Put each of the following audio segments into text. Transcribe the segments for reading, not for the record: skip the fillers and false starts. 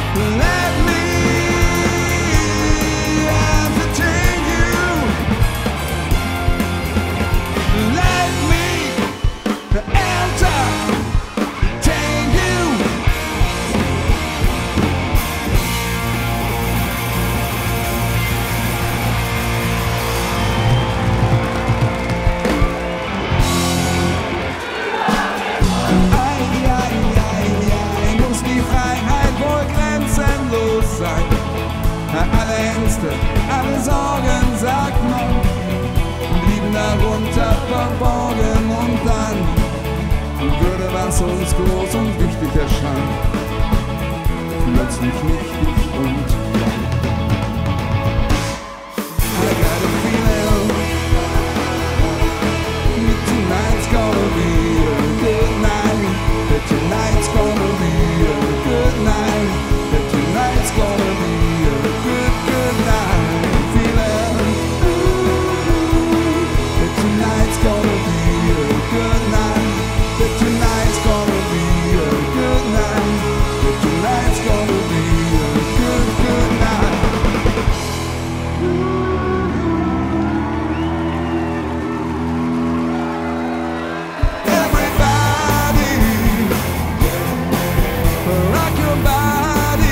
Let me entertain you. Let me entertain you. Muss die Freiheit wohl grenzenlos sein. Alle Ängste, alle Sorgen, sagt man, blieben darunter verborgen und dann würde was uns groß und wichtig erscheinen, plötzlich nichtig und klein. I got a feeling that tonight's gonna be a good night, that tonight's gonna be a good night, that tonight's gonna be a good, good night. Feeling that tonight's gonna be a good night, that tonight's gonna be a good night, that tonight's gonna be a good, good night. Everybody, rock your body,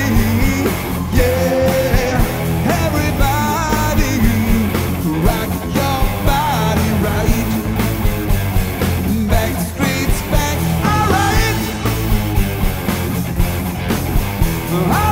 yeah. Everybody, rock your body right. Back streets back, alright.